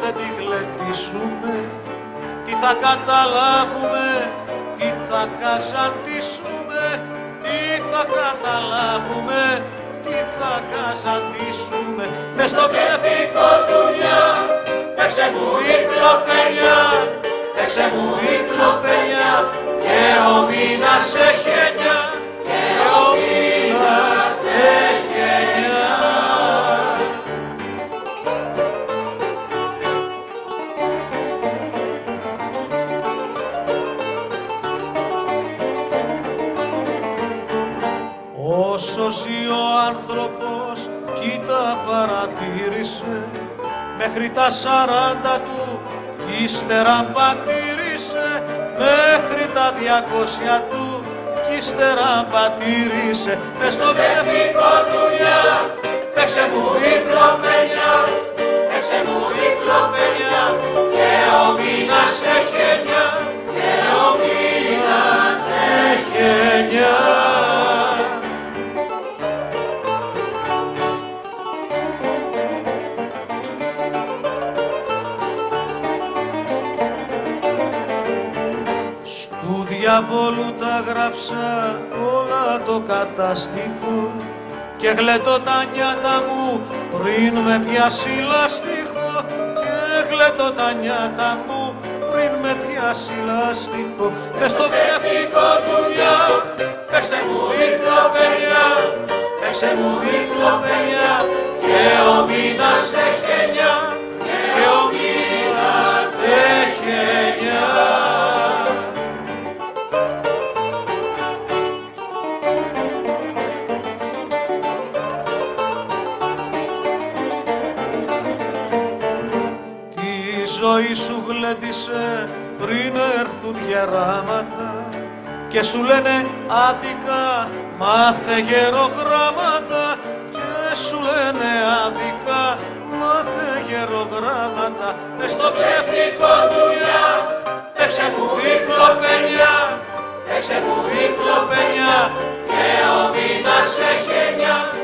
δεν τη γλεντήσουμε, τι θα καταλάβουμε, τι θα καζαντήσουμε, τι θα καταλάβουμε, τι θα καζαντήσουμε. Μες στο ψεύτικο δουλειά, παίξε μου δίπλο παιδιά, παίξε μου δίπλο παιδιά, και ο μήνας έχει εννιά, και ο μήνας έχει εννιά. Όσο ζει ο άνθρωπος, κοίτα παρατήρησε, μέχρι τα 40 του κι ύστερα πατήρισε, μέχρι τα 200 του κι ύστερα πατήρισε. Μες στο ψεύτικο δουλειά, παίξε μου δίπλο παιδιά, παίξε μου δίπλο παιδιά, και ο μήνας έχει εννιά, και ο μήνας έχει εννιά. Διαβόλου τα γράψα όλα το καταστίχο, και γλεντώ τα νιάτα μου πριν με πιάσει λαστίχο, και γλεντώ τα νιάτα μου πριν με πιάσει λαστίχο. Μες στο ψεύτικο δουλειά, παίξε μου δίπλο παιδιά, παίξε μου δίπλο παιδιά, και ο μήνας έχει εννιά, και ο μήνας έχει εννιά. Η ζωή σου γλέντισε πριν έρθουν γεράματα, και σου λένε άδικα μάθε γερογράμματα, και σου λένε άδικα μάθε γερογράμματα. Μες στο ψεύτικο δουλειά, παίξε μου δίπλο παιδιά, παίξε μου δίπλο παιδιά, και ο μήνας έχει εννιά,